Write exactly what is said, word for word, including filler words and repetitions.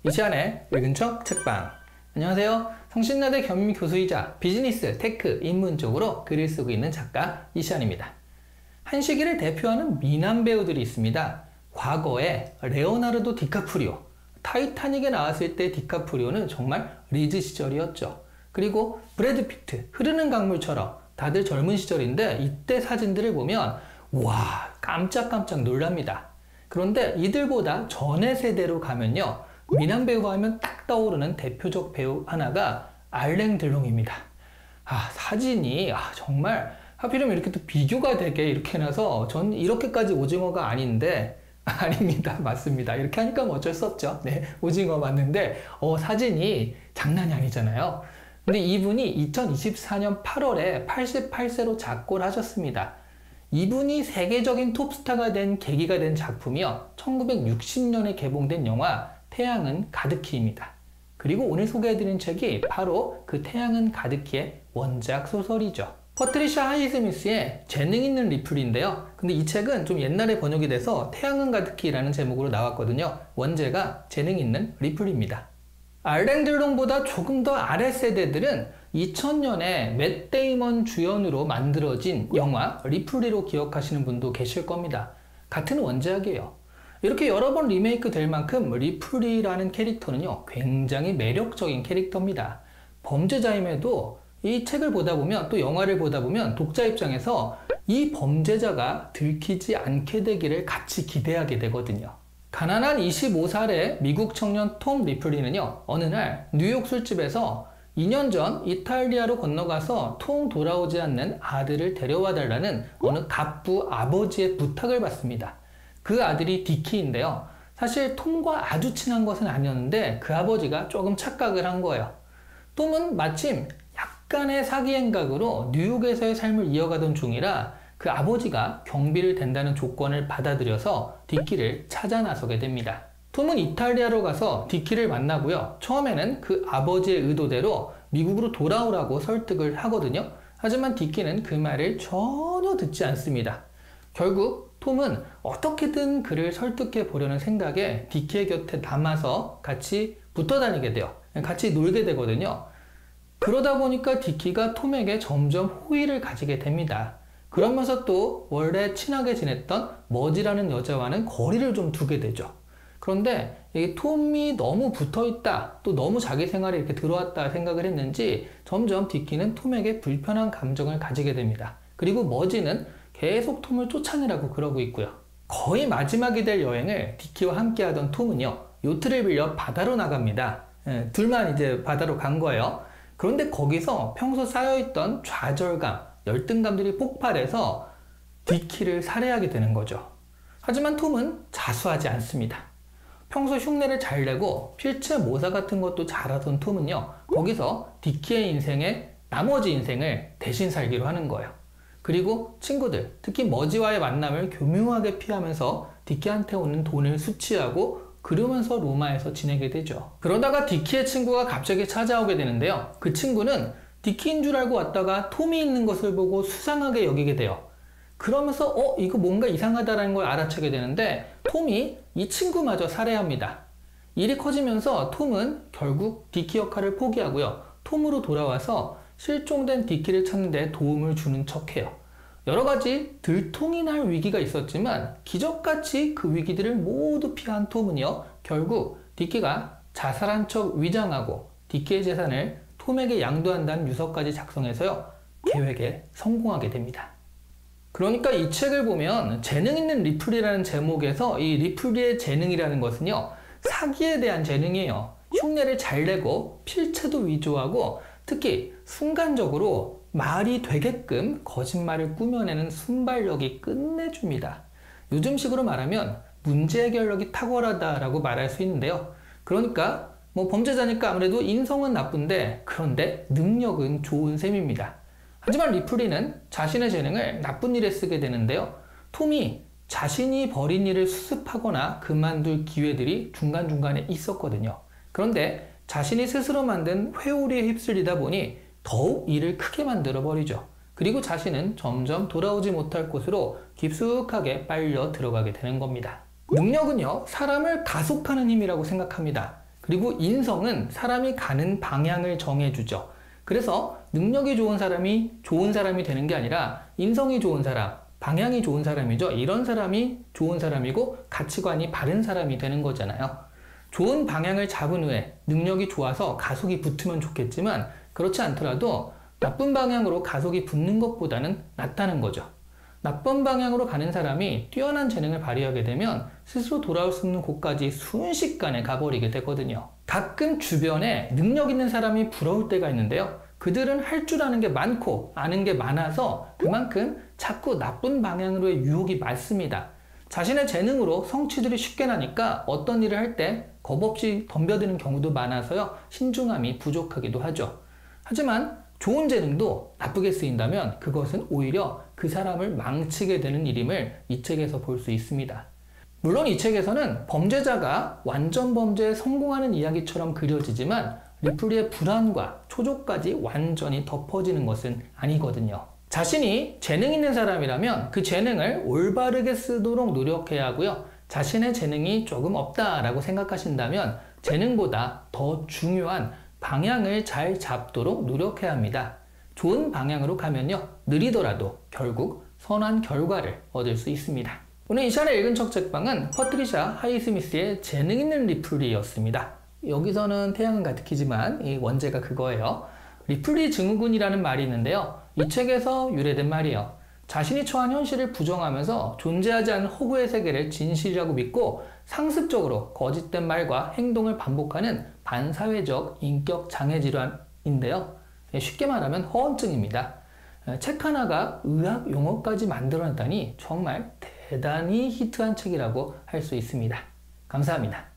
이시안의 읽은 척 책방. 안녕하세요. 성신여대 겸임 교수이자 비즈니스, 테크, 인문 쪽으로 글을 쓰고 있는 작가 이시안입니다. 한 시기를 대표하는 미남 배우들이 있습니다. 과거에 레오나르도 디카프리오, 타이타닉에 나왔을 때 디카프리오는 정말 리즈 시절이었죠. 그리고 브래드 피트, 흐르는 강물처럼 다들 젊은 시절인데 이때 사진들을 보면 와, 깜짝깜짝 놀랍니다. 그런데 이들보다 전의 세대로 가면요, 미남 배우 하면 딱 떠오르는 대표적 배우 하나가 알랭 들롱입니다. 아, 사진이 아, 정말 하필이면 이렇게 또 비교가 되게 이렇게 해놔서 전 이렇게까지 오징어가 아닌데 아닙니다. 맞습니다. 이렇게 하니까 뭐 어쩔 수 없죠. 네, 오징어 맞는데 어, 사진이 장난이 아니잖아요. 근데 이분이 이천이십사 년 팔월에 팔십팔 세로 작고를 하셨습니다. 이분이 세계적인 톱스타가 된 계기가 된 작품이요, 천구백육십 년에 개봉된 영화 태양은 가득히입니다. 그리고 오늘 소개해드린 책이 바로 그 태양은 가득히의 원작 소설이죠. 퍼트리샤 하이스미스의 재능 있는 리플인데요. 근데 이 책은 좀 옛날에 번역이 돼서 태양은 가득히라는 제목으로 나왔거든요. 원제가 재능 있는 리플입니다. 알랭 들롱보다 조금 더 아래 세대들은 이천 년에 맷 데이먼 주연으로 만들어진 영화 리플리로 기억하시는 분도 계실 겁니다. 같은 원작이에요. 이렇게 여러 번 리메이크 될 만큼 리플리라는 캐릭터는요, 굉장히 매력적인 캐릭터입니다. 범죄자임에도 이 책을 보다 보면, 또 영화를 보다 보면 독자 입장에서 이 범죄자가 들키지 않게 되기를 같이 기대하게 되거든요. 가난한 이십오 살의 미국 청년 톰 리플리는요, 어느 날 뉴욕 술집에서 이 년 전 이탈리아로 건너가서 통 돌아오지 않는 아들을 데려와 달라는 어느 갑부 아버지의 부탁을 받습니다. 그 아들이 디키인데요. 사실 톰과 아주 친한 것은 아니었는데 그 아버지가 조금 착각을 한 거예요. 톰은 마침 약간의 사기 행각으로 뉴욕에서의 삶을 이어가던 중이라 그 아버지가 경비를 댄다는 조건을 받아들여서 디키를 찾아 나서게 됩니다. 톰은 이탈리아로 가서 디키를 만나고요. 처음에는 그 아버지의 의도대로 미국으로 돌아오라고 설득을 하거든요. 하지만 디키는 그 말을 전혀 듣지 않습니다. 결국 톰은 어떻게든 그를 설득해 보려는 생각에 디키의 곁에 남아서 같이 붙어 다니게 돼요. 같이 놀게 되거든요. 그러다 보니까 디키가 톰에게 점점 호의를 가지게 됩니다. 그러면서 또 원래 친하게 지냈던 머지라는 여자와는 거리를 좀 두게 되죠. 그런데 이 톰이 너무 붙어있다, 또 너무 자기 생활에 이렇게 들어왔다 생각을 했는지 점점 디키는 톰에게 불편한 감정을 가지게 됩니다. 그리고 머지는 계속 톰을 쫓아내라고 그러고 있고요. 거의 마지막이 될 여행을 디키와 함께 하던 톰은요, 요트를 빌려 바다로 나갑니다. 예, 둘만 이제 바다로 간 거예요. 그런데 거기서 평소 쌓여있던 좌절감, 열등감들이 폭발해서 디키를 살해하게 되는 거죠. 하지만 톰은 자수하지 않습니다. 평소 흉내를 잘 내고 필체 모사 같은 것도 잘하던 톰은요, 거기서 디키의 인생에 나머지 인생을 대신 살기로 하는 거예요. 그리고 친구들, 특히 머지와의 만남을 교묘하게 피하면서 디키한테 오는 돈을 수취하고 그러면서 로마에서 지내게 되죠. 그러다가 디키의 친구가 갑자기 찾아오게 되는데요. 그 친구는 디키인 줄 알고 왔다가 톰이 있는 것을 보고 수상하게 여기게 돼요. 그러면서 어? 이거 뭔가 이상하다는 걸 알아채게 되는데 톰이 이 친구마저 살해합니다. 일이 커지면서 톰은 결국 디키 역할을 포기하고요. 톰으로 돌아와서 실종된 디키를 찾는 데 도움을 주는 척해요. 여러 가지 들통이 날 위기가 있었지만 기적같이 그 위기들을 모두 피한 톰은요, 결국 디키가 자살한 척 위장하고 디키의 재산을 톰에게 양도한다는 유서까지 작성해서요, 계획에 성공하게 됩니다. 그러니까 이 책을 보면 재능 있는 리플리라는 제목에서 이 리플리의 재능이라는 것은요, 사기에 대한 재능이에요. 흉내를 잘 내고 필체도 위조하고 특히 순간적으로 말이 되게끔 거짓말을 꾸며내는 순발력이 끝내줍니다. 요즘식으로 말하면 문제 해결력이 탁월하다라고 말할 수 있는데요. 그러니까 뭐 범죄자니까 아무래도 인성은 나쁜데 그런데 능력은 좋은 셈입니다. 하지만 리플리는 자신의 재능을 나쁜 일에 쓰게 되는데요. 톰이 자신이 벌인 일을 수습하거나 그만둘 기회들이 중간중간에 있었거든요. 그런데 자신이 스스로 만든 회오리에 휩쓸리다 보니 더욱 일을 크게 만들어 버리죠. 그리고 자신은 점점 돌아오지 못할 곳으로 깊숙하게 빨려 들어가게 되는 겁니다. 능력은요, 사람을 가속하는 힘이라고 생각합니다. 그리고 인성은 사람이 가는 방향을 정해주죠. 그래서 능력이 좋은 사람이 좋은 사람이 되는 게 아니라 인성이 좋은 사람, 방향이 좋은 사람이죠. 이런 사람이 좋은 사람이고 가치관이 바른 사람이 되는 거잖아요. 좋은 방향을 잡은 후에 능력이 좋아서 가속이 붙으면 좋겠지만 그렇지 않더라도 나쁜 방향으로 가속이 붙는 것보다는 낫다는 거죠. 나쁜 방향으로 가는 사람이 뛰어난 재능을 발휘하게 되면 스스로 돌아올 수 없는 곳까지 순식간에 가버리게 되거든요. 가끔 주변에 능력 있는 사람이 부러울 때가 있는데요. 그들은 할 줄 아는 게 많고 아는 게 많아서 그만큼 자꾸 나쁜 방향으로의 유혹이 많습니다. 자신의 재능으로 성취들이 쉽게 나니까 어떤 일을 할 때 겁없이 덤벼드는 경우도 많아서요. 신중함이 부족하기도 하죠. 하지만 좋은 재능도 나쁘게 쓰인다면 그것은 오히려 그 사람을 망치게 되는 일임을 이 책에서 볼 수 있습니다. 물론 이 책에서는 범죄자가 완전 범죄에 성공하는 이야기처럼 그려지지만 리플리의 불안과 초조까지 완전히 덮어지는 것은 아니거든요. 자신이 재능 있는 사람이라면 그 재능을 올바르게 쓰도록 노력해야 하고요. 자신의 재능이 조금 없다라고 생각하신다면 재능보다 더 중요한 방향을 잘 잡도록 노력해야 합니다. 좋은 방향으로 가면요. 느리더라도 결국 선한 결과를 얻을 수 있습니다. 오늘 이 시간에 읽은 첫 책방은 퍼트리샤 하이스미스의 재능 있는 리플리였습니다. 여기서는 태양은 가득히지만 이 원제가 그거예요. 리플리 증후군이라는 말이 있는데요. 이 책에서 유래된 말이에요. 자신이 처한 현실을 부정하면서 존재하지 않은 허구의 세계를 진실이라고 믿고 상습적으로 거짓된 말과 행동을 반복하는 반사회적 인격 장애 질환인데요. 쉽게 말하면 허언증입니다. 책 하나가 의학 용어까지 만들어냈다니 정말 대단히 히트한 책이라고 할 수 있습니다. 감사합니다.